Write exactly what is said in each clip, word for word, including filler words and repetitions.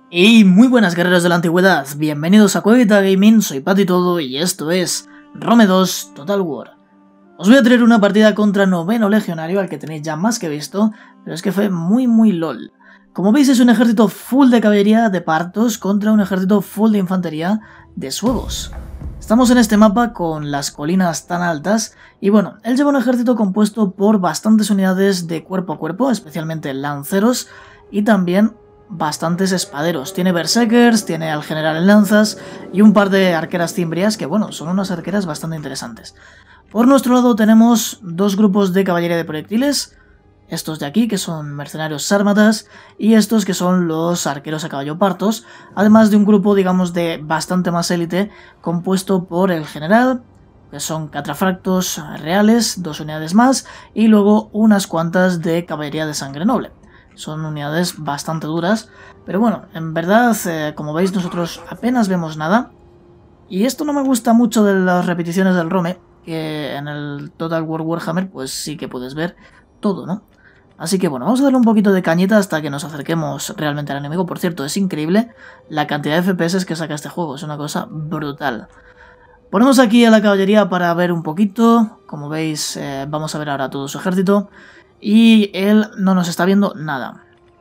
Y muy buenas guerreros de la antigüedad, bienvenidos a Cuevita Gaming, soy Patitodo y esto es Rome dos Total War. Os voy a traer una partida contra Noveno Legionario, al que tenéis ya más que visto, pero es que fue muy muy lol. Como veis es un ejército full de caballería de partos contra un ejército full de infantería de suevos. Estamos en este mapa con las colinas tan altas y bueno, él lleva un ejército compuesto por bastantes unidades de cuerpo a cuerpo, especialmente lanceros y también bastantes espaderos. Tiene berserkers, tiene al general en lanzas y un par de arqueras cimbrias que bueno, son unas arqueras bastante interesantes. Por nuestro lado tenemos dos grupos de caballería de proyectiles, estos de aquí que son mercenarios sármatas y estos que son los arqueros a caballo partos, además de un grupo digamos de bastante más élite compuesto por el general, que son catrafractos reales, dos unidades más y luego unas cuantas de caballería de sangre noble. Son unidades bastante duras, pero bueno, en verdad, eh, como veis nosotros apenas vemos nada. Y esto no me gusta mucho de las repeticiones del Rome, que en el Total War Warhammer pues sí que puedes ver todo, ¿no? Así que bueno, vamos a darle un poquito de cañita hasta que nos acerquemos realmente al enemigo. Por cierto, es increíble la cantidad de F P S que saca este juego, es una cosa brutal. Ponemos aquí a la caballería para ver un poquito, como veis eh, vamos a ver ahora todo su ejército. Y él no nos está viendo nada.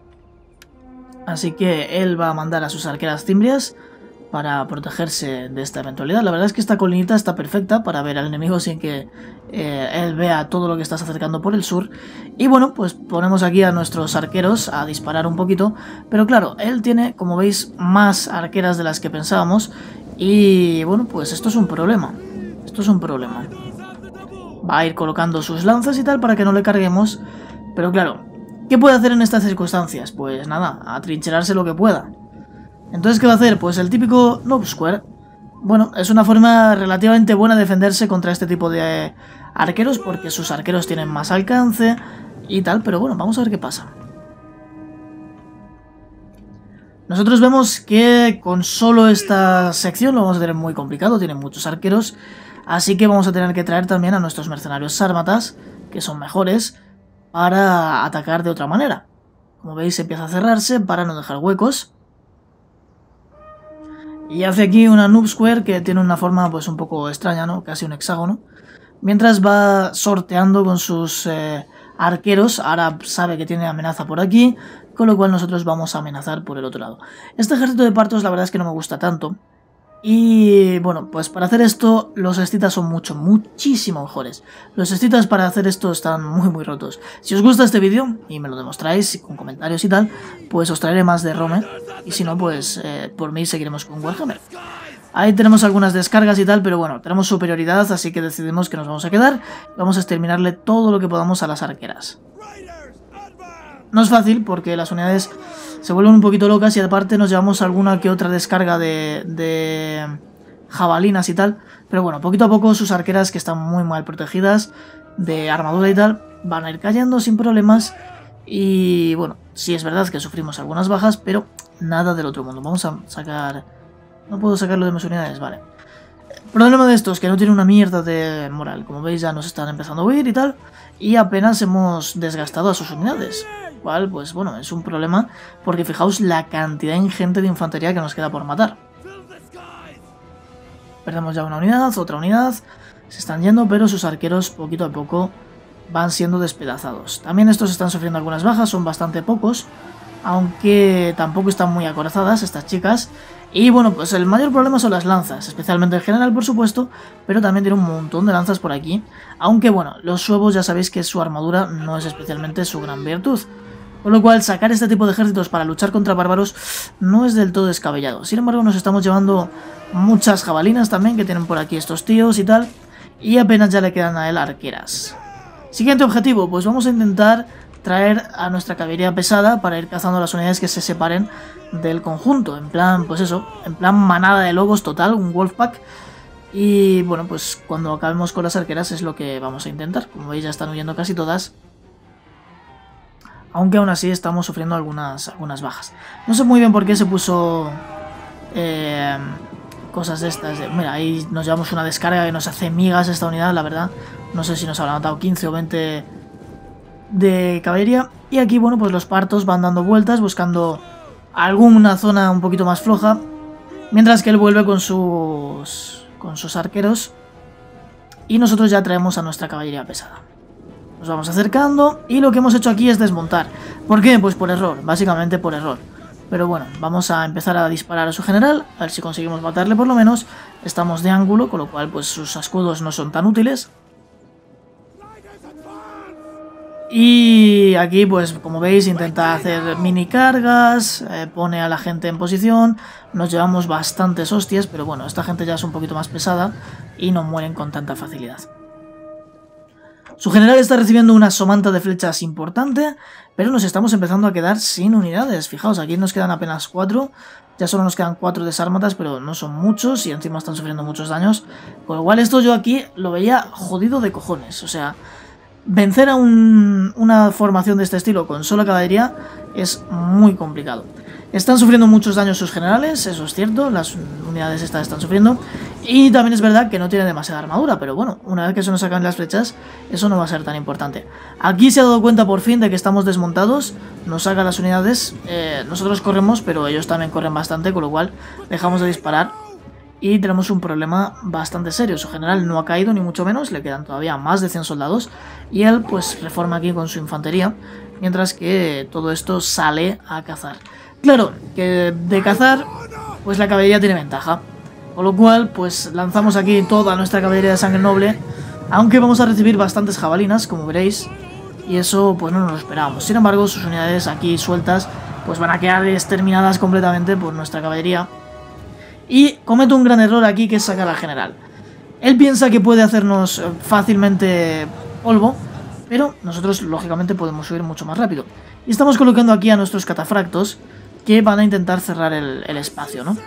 Así que él va a mandar a sus arqueras cimbrias para protegerse de esta eventualidad. La verdad es que esta colinita está perfecta para ver al enemigo sin que eh, él vea todo lo que está acercando por el sur. Y bueno, pues ponemos aquí a nuestros arqueros a disparar un poquito. Pero claro, él tiene, como veis, más arqueras de las que pensábamos. Y bueno, pues esto es un problema. Esto es un problema. Va a ir colocando sus lanzas y tal para que no le carguemos. Pero claro, ¿qué puede hacer en estas circunstancias? Pues nada, atrincherarse lo que pueda. Entonces, ¿qué va a hacer? Pues el típico Noob Square. Bueno, es una forma relativamente buena de defenderse contra este tipo de arqueros, porque sus arqueros tienen más alcance y tal. Pero bueno, vamos a ver qué pasa. Nosotros vemos que con solo esta sección lo vamos a tener muy complicado, tienen muchos arqueros. Así que vamos a tener que traer también a nuestros mercenarios sármatas, que son mejores, para atacar de otra manera. Como veis empieza a cerrarse para no dejar huecos. Y hace aquí una Noob Square que tiene una forma pues un poco extraña, ¿no? Casi un hexágono. Mientras va sorteando con sus eh, arqueros, ahora sabe que tiene amenaza por aquí, con lo cual nosotros vamos a amenazar por el otro lado. Este ejército de partos la verdad es que no me gusta tanto. Y bueno, pues para hacer esto los estitas son mucho, muchísimo mejores. Los estitas para hacer esto están muy muy rotos. Si os gusta este vídeo y me lo demostráis con comentarios y tal, pues os traeré más de Rome. Y si no, pues eh, por mí seguiremos con Warhammer. Ahí tenemos algunas descargas y tal, pero bueno, tenemos superioridad, así que decidimos que nos vamos a quedar. Vamos a exterminarle todo lo que podamos a las arqueras. No es fácil porque las unidades se vuelven un poquito locas y aparte nos llevamos alguna que otra descarga de, de jabalinas y tal. Pero bueno, poquito a poco sus arqueras, que están muy mal protegidas de armadura y tal, van a ir cayendo sin problemas. Y bueno, sí es verdad que sufrimos algunas bajas, pero nada del otro mundo. Vamos a sacar... No puedo sacarlo de mis unidades, vale. El problema de esto es que no tiene una mierda de moral. Como veis ya nos están empezando a huir y tal. Y apenas hemos desgastado a sus unidades. Cual, pues bueno, es un problema porque fijaos la cantidad ingente de infantería que nos queda por matar. Perdemos ya una unidad, otra unidad, se están yendo, pero sus arqueros poquito a poco van siendo despedazados. También estos están sufriendo algunas bajas, son bastante pocos, aunque tampoco están muy acorazadas estas chicas. Y bueno, pues el mayor problema son las lanzas, especialmente el general por supuesto, pero también tiene un montón de lanzas por aquí. Aunque bueno, los suevos ya sabéis que su armadura no es especialmente su gran virtud. Con lo cual sacar este tipo de ejércitos para luchar contra bárbaros no es del todo descabellado. Sin embargo nos estamos llevando muchas jabalinas también que tienen por aquí estos tíos y tal. Y apenas ya le quedan a él arqueras. Siguiente objetivo, pues vamos a intentar traer a nuestra caballería pesada para ir cazando las unidades que se separen del conjunto. En plan, pues eso, en plan manada de lobos total, un Wolfpack. Y bueno, pues cuando acabemos con las arqueras es lo que vamos a intentar. Como veis ya están huyendo casi todas. Aunque aún así estamos sufriendo algunas, algunas bajas. No sé muy bien por qué se puso eh, cosas de estas. De, mira, ahí nos llevamos una descarga que nos hace migas esta unidad, la verdad. No sé si nos habrá matado quince o veinte de caballería. Y aquí, bueno, pues los partos van dando vueltas buscando alguna zona un poquito más floja, mientras que él vuelve con sus, con sus arqueros y nosotros ya traemos a nuestra caballería pesada. Nos vamos acercando y lo que hemos hecho aquí es desmontar. ¿Por qué? Pues por error, básicamente por error. Pero bueno, vamos a empezar a disparar a su general, a ver si conseguimos matarle por lo menos. Estamos de ángulo, con lo cual pues sus escudos no son tan útiles. Y aquí pues como veis intenta hacer mini cargas, eh, pone a la gente en posición. Nos llevamos bastantes hostias, pero bueno, esta gente ya es un poquito más pesada y no mueren con tanta facilidad. Su general está recibiendo una somanta de flechas importante, pero nos estamos empezando a quedar sin unidades. Fijaos, aquí nos quedan apenas cuatro, ya solo nos quedan cuatro desármatas, pero no son muchos y encima están sufriendo muchos daños. Con lo cual esto yo aquí lo veía jodido de cojones, o sea, vencer a un, una formación de este estilo con sola caballería es muy complicado. Están sufriendo muchos daños sus generales, eso es cierto, las unidades estas están sufriendo. Y también es verdad que no tiene demasiada armadura, pero bueno, una vez que se nos sacan las flechas, eso no va a ser tan importante. Aquí se ha dado cuenta por fin de que estamos desmontados, nos saca las unidades, eh, nosotros corremos, pero ellos también corren bastante, con lo cual dejamos de disparar. Y tenemos un problema bastante serio, su general no ha caído ni mucho menos, le quedan todavía más de cien soldados. Y él pues reforma aquí con su infantería, mientras que todo esto sale a cazar. Claro, que de cazar, pues la caballería tiene ventaja. Con lo cual, pues lanzamos aquí toda nuestra caballería de sangre noble. Aunque vamos a recibir bastantes jabalinas, como veréis. Y eso, pues no nos lo esperábamos. Sin embargo, sus unidades aquí sueltas, pues van a quedar exterminadas completamente por nuestra caballería. Y comete un gran error aquí, que es sacar al general. Él piensa que puede hacernos fácilmente polvo, pero nosotros, lógicamente, podemos subir mucho más rápido. Y estamos colocando aquí a nuestros catafractos, que van a intentar cerrar el, el espacio, ¿no?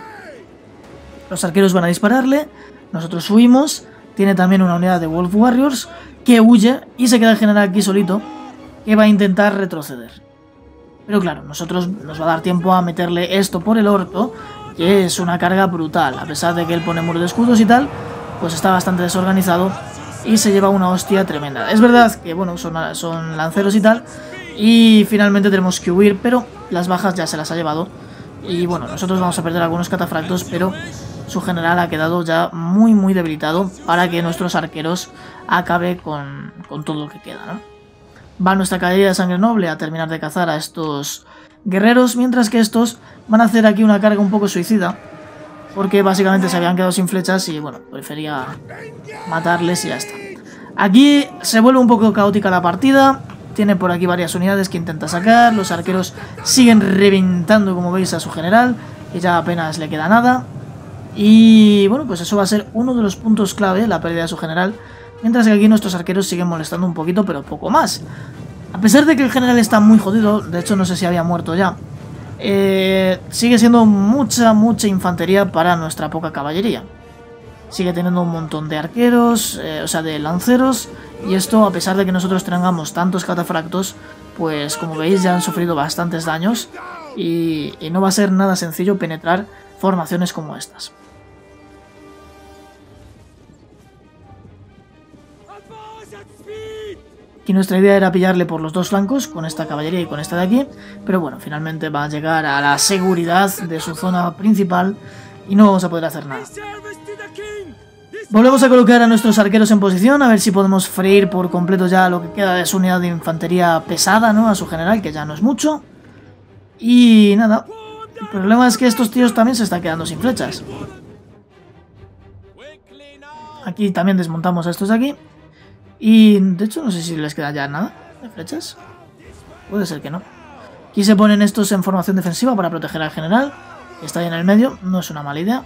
Los arqueros van a dispararle, nosotros huimos, tiene también una unidad de Wolf Warriors que huye y se queda el general aquí solito, que va a intentar retroceder. Pero claro, nosotros nos va a dar tiempo a meterle esto por el orto, que es una carga brutal, a pesar de que él pone muro de escudos y tal, pues está bastante desorganizado y se lleva una hostia tremenda. Es verdad que, bueno, son, son lanceros y tal, y finalmente tenemos que huir, pero las bajas ya se las ha llevado. Y bueno, nosotros vamos a perder algunos catafractos, pero su general ha quedado ya muy muy debilitado para que nuestros arqueros acabe con, con todo lo que queda, ¿no? Va nuestra caballería de sangre noble a terminar de cazar a estos guerreros, mientras que estos van a hacer aquí una carga un poco suicida, porque básicamente se habían quedado sin flechas y bueno, prefería matarles y ya está. Aquí se vuelve un poco caótica la partida. Tiene por aquí varias unidades que intenta sacar. Los arqueros siguen reventando, como veis, a su general, que ya apenas le queda nada. Y bueno, pues eso va a ser uno de los puntos clave, la pérdida de su general. Mientras que aquí nuestros arqueros siguen molestando un poquito, pero poco más. A pesar de que el general está muy jodido, de hecho no sé si había muerto ya, eh, sigue siendo mucha, mucha infantería para nuestra poca caballería. Sigue teniendo un montón de arqueros, eh, o sea, de lanceros. Y esto, a pesar de que nosotros tengamos tantos catafractos, pues como veis ya han sufrido bastantes daños. Y, y no va a ser nada sencillo penetrar formaciones como estas. Aquí nuestra idea era pillarle por los dos flancos, con esta caballería y con esta de aquí. Pero bueno, finalmente va a llegar a la seguridad de su zona principal y no vamos a poder hacer nada. Volvemos a colocar a nuestros arqueros en posición, a ver si podemos freír por completo ya lo que queda de su unidad de infantería pesada, ¿no? A su general, que ya no es mucho. Y nada, el problema es que estos tíos también se están quedando sin flechas. Aquí también desmontamos a estos de aquí. Y de hecho no sé si les queda ya nada de flechas. Puede ser que no. Aquí se ponen estos en formación defensiva para proteger al general, que está ahí en el medio, no es una mala idea.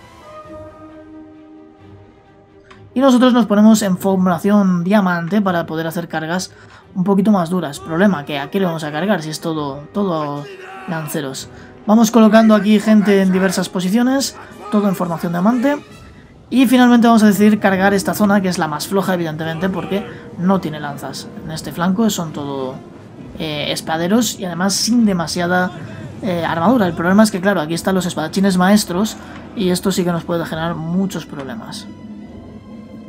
Y nosotros nos ponemos en formación diamante para poder hacer cargas un poquito más duras. Problema, que aquí le vamos a cargar si es todo, todo lanceros. Vamos colocando aquí gente en diversas posiciones, todo en formación diamante. Y finalmente vamos a decidir cargar esta zona, que es la más floja evidentemente, porque no tiene lanzas. En este flanco son todo eh, espaderos y además sin demasiada eh, armadura. El problema es que claro, aquí están los espadachines maestros y esto sí que nos puede generar muchos problemas.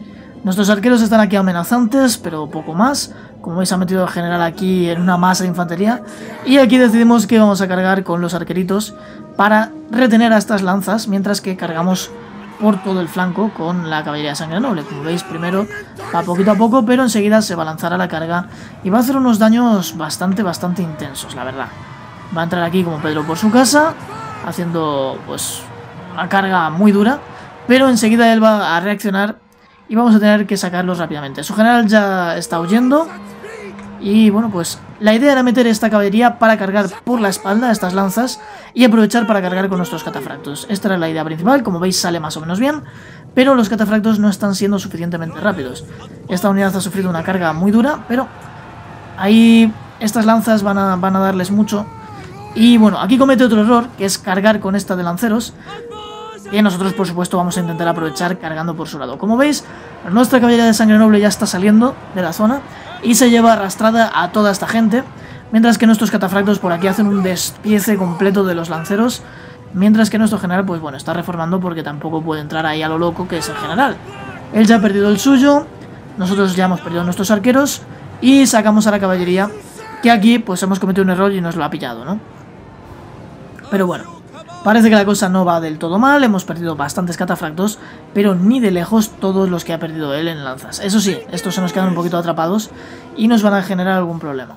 Nuestros arqueros están aquí amenazantes, pero poco más. Como veis, ha metido el general aquí en una masa de infantería. Y aquí decidimos que vamos a cargar con los arqueritos para retener a estas lanzas, mientras que cargamos por todo el flanco con la caballería de sangre noble. Como veis, primero va poquito a poco, pero enseguida se va a lanzar a la carga y va a hacer unos daños bastante, bastante intensos, la verdad. Va a entrar aquí como Pedro por su casa, haciendo pues una carga muy dura, pero enseguida él va a reaccionar y vamos a tener que sacarlos rápidamente. Su general ya está huyendo y bueno, pues la idea era meter esta caballería para cargar por la espalda estas lanzas y aprovechar para cargar con nuestros catafractos. Esta era la idea principal, como veis sale más o menos bien, pero los catafractos no están siendo suficientemente rápidos. Esta unidad ha sufrido una carga muy dura, pero ahí estas lanzas van a, van a darles mucho. Y bueno, aquí comete otro error, que es cargar con esta de lanceros, que nosotros por supuesto vamos a intentar aprovechar cargando por su lado. Como veis, nuestra caballería de sangre noble ya está saliendo de la zona y se lleva arrastrada a toda esta gente, mientras que nuestros catafractos por aquí hacen un despiece completo de los lanceros, mientras que nuestro general pues bueno, está reformando porque tampoco puede entrar ahí a lo loco que es el general. Él ya ha perdido el suyo, nosotros ya hemos perdido nuestros arqueros y sacamos a la caballería, que aquí pues hemos cometido un error y nos lo ha pillado, ¿no? Pero bueno, parece que la cosa no va del todo mal, hemos perdido bastantes catafractos, pero ni de lejos todos los que ha perdido él en lanzas. Eso sí, estos se nos quedan un poquito atrapados y nos van a generar algún problema.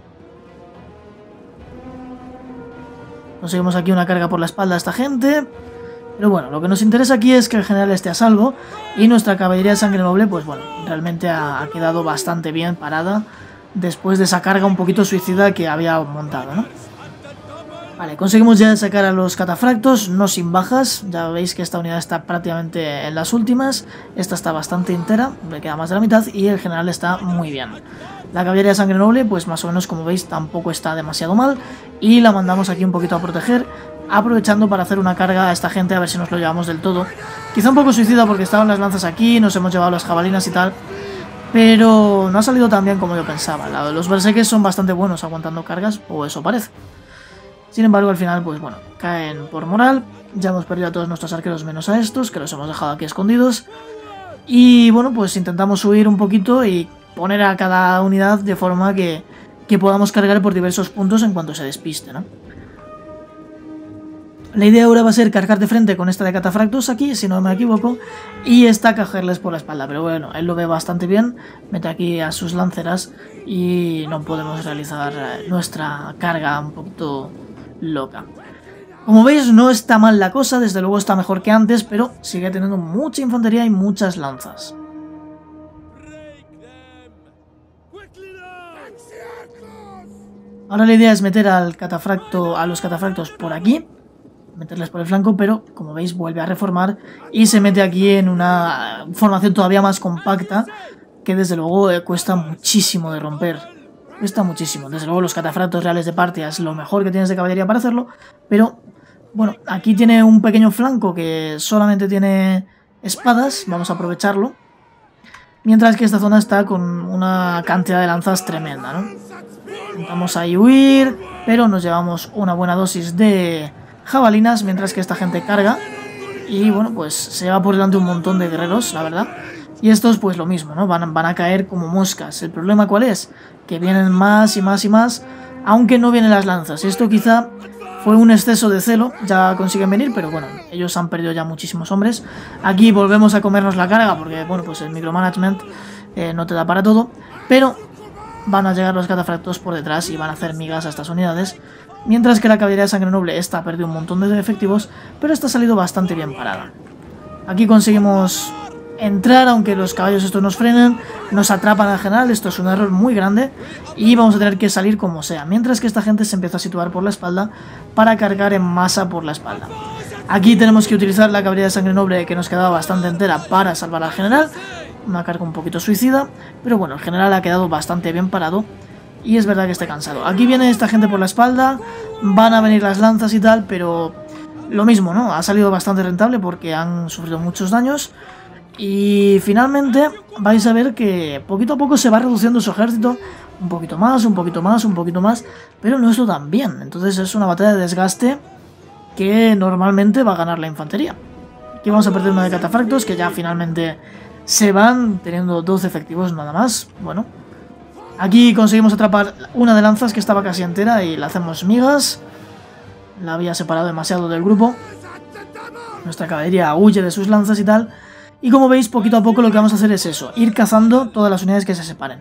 Conseguimos aquí una carga por la espalda a esta gente, pero bueno, lo que nos interesa aquí es que el general esté a salvo y nuestra caballería de sangre noble, pues bueno, realmente ha, ha quedado bastante bien parada después de esa carga un poquito suicida que había montado, ¿no? Vale, conseguimos ya sacar a los catafractos, no sin bajas. Ya veis que esta unidad está prácticamente en las últimas. Esta está bastante entera, le queda más de la mitad y el general está muy bien. La caballería de sangre noble, pues más o menos como veis tampoco está demasiado mal. Y la mandamos aquí un poquito a proteger, aprovechando para hacer una carga a esta gente a ver si nos lo llevamos del todo. Quizá un poco suicida porque estaban las lanzas aquí, nos hemos llevado las jabalinas y tal, pero no ha salido tan bien como yo pensaba. Los berserkers son bastante buenos aguantando cargas, o eso parece. Sin embargo, al final, pues bueno, caen por moral. Ya hemos perdido a todos nuestros arqueros menos a estos, que los hemos dejado aquí escondidos. Y bueno, pues intentamos huir un poquito y poner a cada unidad de forma que, que podamos cargar por diversos puntos en cuanto se despiste, ¿no? La idea ahora va a ser cargar de frente con esta de catafractos aquí, si no me equivoco, y esta cogerles por la espalda. Pero bueno, él lo ve bastante bien, mete aquí a sus lanceras y no podemos realizar nuestra carga un poquito loca. Como veis, no está mal la cosa, desde luego está mejor que antes, pero sigue teniendo mucha infantería y muchas lanzas. Ahora la idea es meter al catafracto, a los catafractos por aquí, meterles por el flanco, pero como veis vuelve a reformar y se mete aquí en una formación todavía más compacta que desde luego eh, cuesta muchísimo de romper. Cuesta muchísimo. Desde luego los catafractos reales de Partia es lo mejor que tienes de caballería para hacerlo, pero bueno, aquí tiene un pequeño flanco que solamente tiene espadas, vamos a aprovecharlo, mientras que esta zona está con una cantidad de lanzas tremenda, ¿no? Intentamos ahí huir, pero nos llevamos una buena dosis de jabalinas, mientras que esta gente carga y bueno, pues se lleva por delante un montón de guerreros, la verdad. Y estos pues lo mismo, ¿no? Van, van a caer como moscas. ¿El problema cuál es? Que vienen más y más y más, aunque no vienen las lanzas. Esto quizá fue un exceso de celo, ya consiguen venir, pero bueno, ellos han perdido ya muchísimos hombres. Aquí volvemos a comernos la carga, porque bueno, pues el micromanagement eh, no te da para todo, pero van a llegar los catafractos por detrás y van a hacer migas a estas unidades, mientras que la caballería de sangre noble esta ha perdido un montón de efectivos, pero esta ha salido bastante bien parada. Aquí conseguimos entrar, aunque los caballos estos nos frenan, nos atrapan al general, esto es un error muy grande y vamos a tener que salir como sea, mientras que esta gente se empieza a situar por la espalda para cargar en masa por la espalda. Aquí tenemos que utilizar la caballería de sangre noble que nos quedaba bastante entera para salvar al general, una carga un poquito suicida, pero bueno, el general ha quedado bastante bien parado y es verdad que está cansado. Aquí viene esta gente por la espalda, van a venir las lanzas y tal, pero lo mismo, ¿no? Ha salido bastante rentable porque han sufrido muchos daños. Y finalmente vais a ver que poquito a poco se va reduciendo su ejército, un poquito más, un poquito más, un poquito más, pero no esto tan bien. Entonces es una batalla de desgaste que normalmente va a ganar la infantería. Aquí vamos a perder una de catafractos que ya finalmente Se van teniendo doce efectivos nada más. Bueno, aquí conseguimos atrapar una de lanzas que estaba casi entera y la hacemos migas. La había separado demasiado del grupo. Nuestra caballería huye de sus lanzas y tal. Y como veis, poquito a poco lo que vamos a hacer es eso, ir cazando todas las unidades que se separen.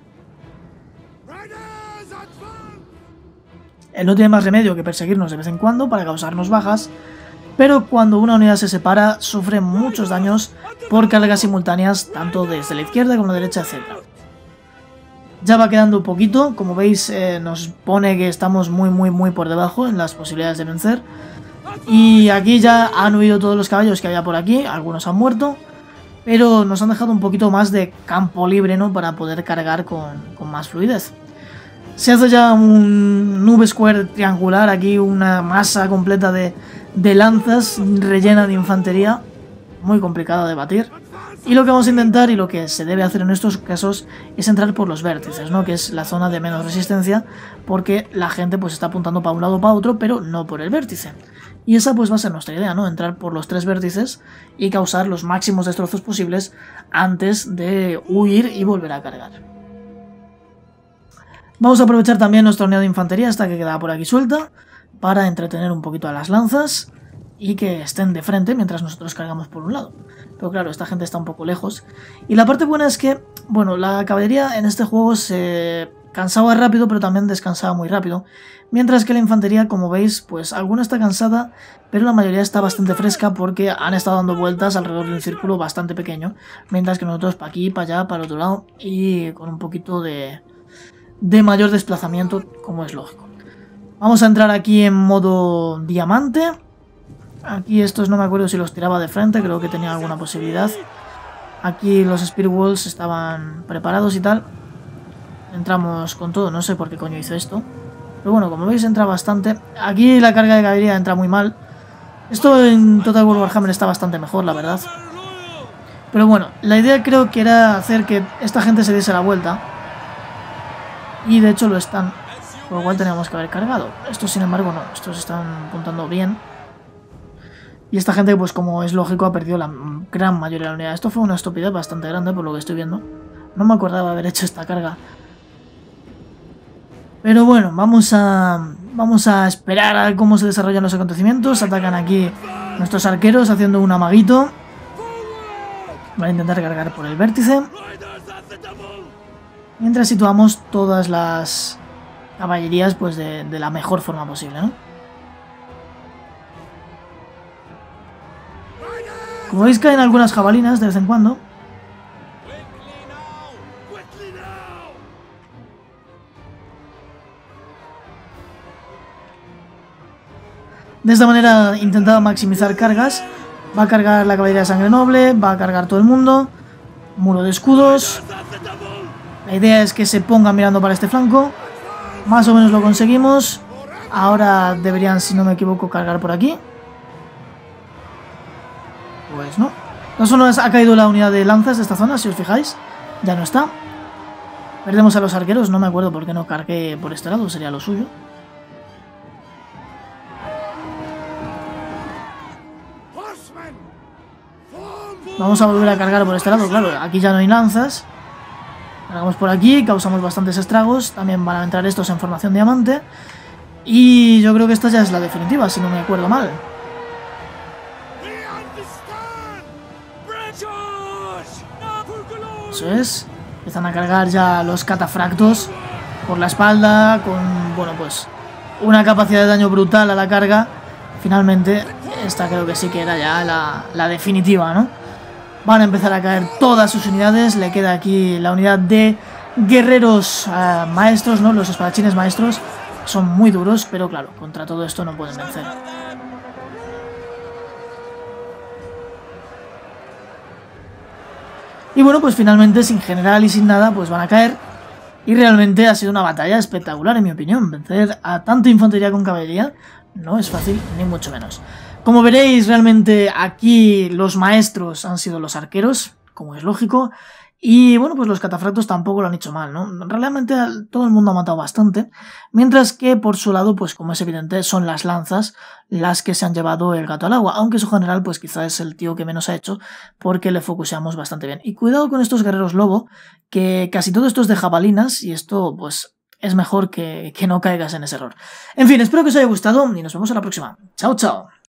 Él no tiene más remedio que perseguirnos de vez en cuando para causarnos bajas, pero cuando una unidad se separa sufre muchos daños por cargas simultáneas tanto desde la izquierda como la derecha, etcétera. Ya va quedando un poquito, como veis eh, nos pone que estamos muy muy muy por debajo en las posibilidades de vencer. Y aquí ya han huido todos los caballos que había por aquí, algunos han muerto, pero nos han dejado un poquito más de campo libre, ¿no?, para poder cargar con, con más fluidez. Se hace ya un nube square triangular, aquí una masa completa de, de lanzas rellena de infantería, muy complicada de batir. Y lo que vamos a intentar y lo que se debe hacer en estos casos es entrar por los vértices, ¿no?, que es la zona de menos resistencia, porque la gente pues está apuntando para un lado o para otro, pero no por el vértice. Y esa pues va a ser nuestra idea, ¿no?, entrar por los tres vértices y causar los máximos destrozos posibles antes de huir y volver a cargar. Vamos a aprovechar también nuestra unidad de infantería, esta que queda por aquí suelta, para entretener un poquito a las lanzas y que estén de frente mientras nosotros cargamos por un lado. Pero claro, esta gente está un poco lejos. Y la parte buena es que, bueno, la caballería en este juego se cansaba rápido, pero también descansaba muy rápido. Mientras que la infantería, como veis, pues alguna está cansada, pero la mayoría está bastante fresca porque han estado dando vueltas alrededor de un círculo bastante pequeño. Mientras que nosotros para aquí, para allá, para el otro lado y con un poquito de... de mayor desplazamiento, como es lógico. Vamos a entrar aquí en modo diamante. Aquí estos no me acuerdo si los tiraba de frente, creo que tenía alguna posibilidad. Aquí los Spear Walls estaban preparados y tal. Entramos con todo, no sé por qué coño hice esto. Pero bueno, como veis entra bastante. Aquí la carga de caballería entra muy mal. Esto en Total War Warhammer está bastante mejor, la verdad. Pero bueno, la idea creo que era hacer que esta gente se diese la vuelta. Y de hecho lo están, por lo cual teníamos que haber cargado. Estos sin embargo no, estos están apuntando bien. Y esta gente, pues como es lógico, ha perdido la gran mayoría de la unidad. Esto fue una estupidez bastante grande por lo que estoy viendo. No me acordaba haber hecho esta carga. Pero bueno, vamos a, vamos a esperar a cómo se desarrollan los acontecimientos. Atacan aquí nuestros arqueros haciendo un amaguito. Van a intentar cargar por el vértice. Mientras situamos todas las caballerías pues de, de la mejor forma posible, ¿no? Como veis caen algunas jabalinas de vez en cuando. De esta manera intentaba maximizar cargas. Va a cargar la caballería de sangre noble, va a cargar todo el mundo. Muro de escudos. La idea es que se pongan mirando para este flanco. Más o menos lo conseguimos. Ahora deberían, si no me equivoco, cargar por aquí. Pues no. No solo ha caído la unidad de lanzas de esta zona, si os fijáis. Ya no está. Perdemos a los arqueros. No me acuerdo por qué no cargué por este lado. Sería lo suyo. Vamos a volver a cargar por este lado. Claro, aquí ya no hay lanzas. Cargamos por aquí, causamos bastantes estragos. También van a entrar estos en formación diamante. Y yo creo que esta ya es la definitiva, si no me acuerdo mal. Eso es. Empiezan a cargar ya los catafractos por la espalda. Con, bueno, pues una capacidad de daño brutal a la carga. Finalmente, esta creo que sí que era ya la, la definitiva, ¿no? Van a empezar a caer todas sus unidades. Le queda aquí la unidad de guerreros uh, maestros, ¿no? Los espadachines maestros. Son muy duros, pero claro, contra todo esto no pueden vencer. Y bueno, pues finalmente, sin general y sin nada, pues van a caer. Y realmente ha sido una batalla espectacular, en mi opinión. Vencer a tanta infantería con caballería no es fácil, ni mucho menos. Como veréis, realmente aquí los maestros han sido los arqueros, como es lógico. Y bueno, pues los catafractos tampoco lo han hecho mal, ¿no? Realmente todo el mundo ha matado bastante, mientras que por su lado, pues como es evidente, son las lanzas las que se han llevado el gato al agua, aunque su general pues quizá es el tío que menos ha hecho porque le focuseamos bastante bien. Y cuidado con estos guerreros lobo, que casi todo esto es de jabalinas y esto pues es mejor que, que no caigas en ese error. En fin, espero que os haya gustado y nos vemos en la próxima. Chao, chao.